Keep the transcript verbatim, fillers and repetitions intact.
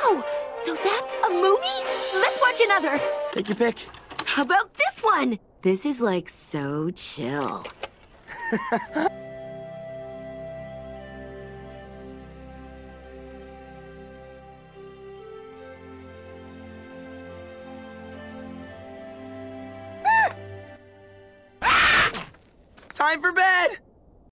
Wow! So that's a movie? Let's watch another. Take your pick. How about this one? This is like so chill. Time for bed!